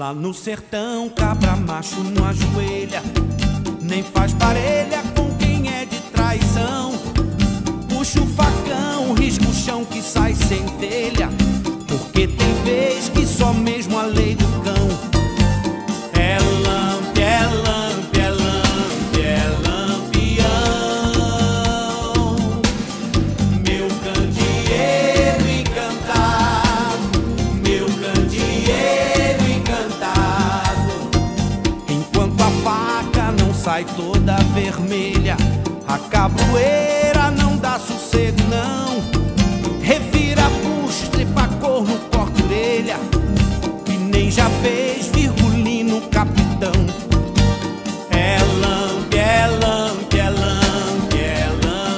Lá no sertão, cabra macho não ajoelha, nem faz parelha com quem é de traição. Puxa o facão, risca o chão que sai sem telha, porque tem vez que só mesmo a lei do cão. É lampe, é lampe, é lampe, é lampião, meu candeeiro encantado, meu candeeiro encantado. Enquanto a faca não sai toda vermelha, a cabroeira não dá sossego não. Revira bucho, tripa corno, corta orelha, que nem já fez virgulino capitão. É lampe, é lampe, é lampe, é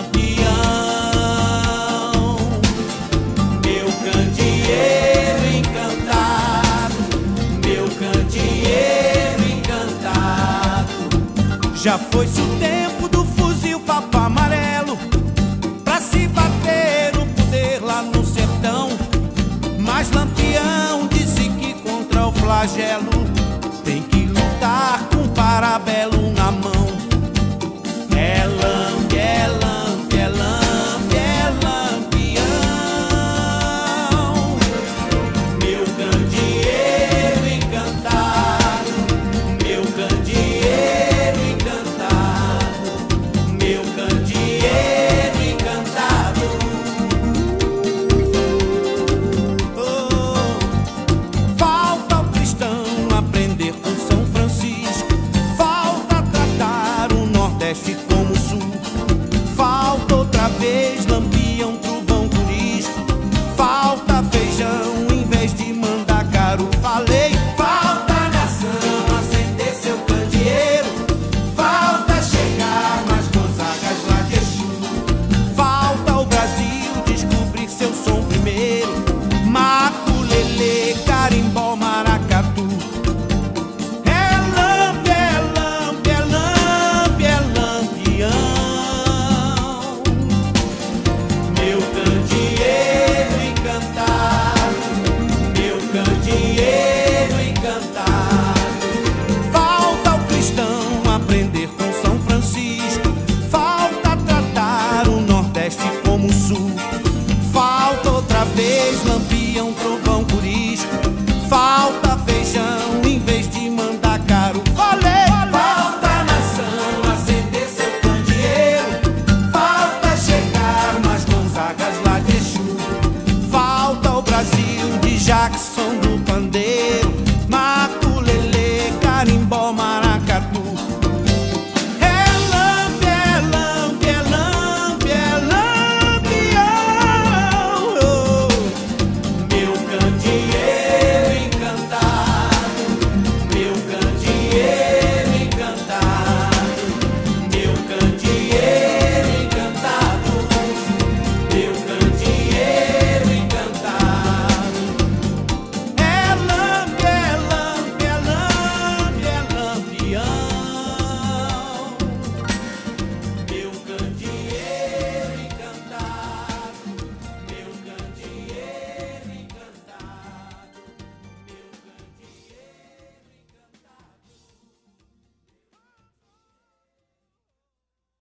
lampião, meu candeeiro encantado, meu candeeiro encantado. Já foi-se o tempo do fuzil papo amarelo pra se bater o poder lá no sertão, mas Lampião disse que contra o flagelo tem que lutar com parabelo na mão. É lampe, é lampe, é lampe, é lampião, meu candeeiro encantado, meu candeeiro encantado, meu candeeiro encantado. Oh, falta ao cristão aprender com São Francisco, falta tratar o Nordeste como o Sul, falta outra vez